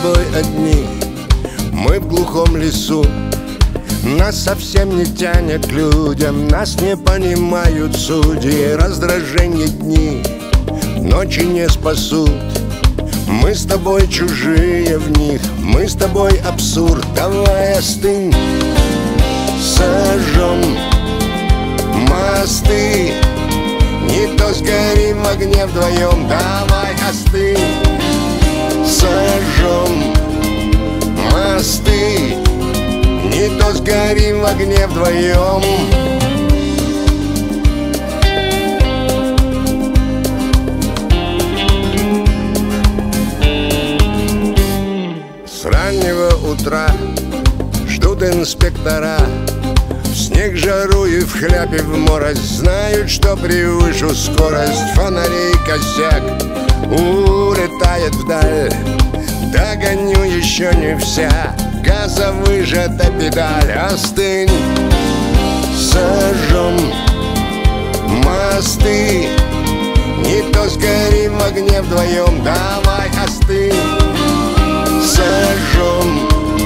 тобой одни, мы в глухом лесу. Нас совсем не тянет к людям, нас не понимают судьи. Раздражение дни ночи не спасут. Мы с тобой чужие в них, мы с тобой абсурд. Давай остынь, сожжем мосты, не то сгорим в огне вдвоем. Давай остынь, сожжем мосты, не то сгорим в огне вдвоем. С раннего утра ждут инспектора, в снег, жару и в хляпе в мороз. Знают, что превышу скорость, фонарей косяк улетает вдаль. Догоню еще не вся, газа выжата педаль. Остынь, сожжем мосты, не то сгорим в огне вдвоем. Давай остынь, сожжем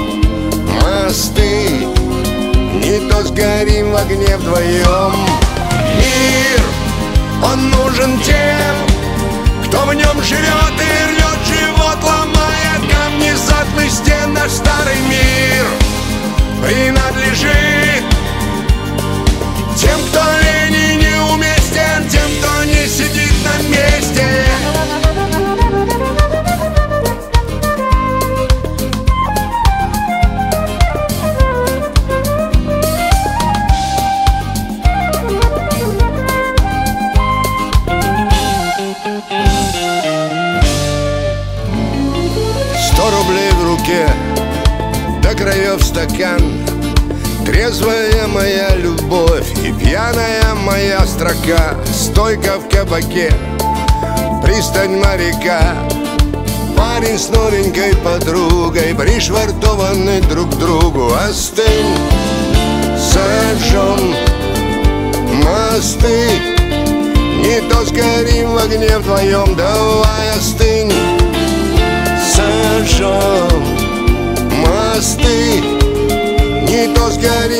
мосты, не то сгорим в огне вдвоем. Мир, он нужен тем, кто в нем живет и рвет живот, ломая камни затлых стен. Наш старый мир принадлежит тем, кто лень и неуместен, тем, кто не сидит на месте. До краев стакан, трезвая моя любовь и пьяная моя строка. Стойка в кабаке, пристань моряка, парень с новенькой подругой пришвартованы друг к другу. Остынь, сожжем мосты, не то сгорим в огне вдвоем. Давай остынь, сожжем мосты, не то сгорим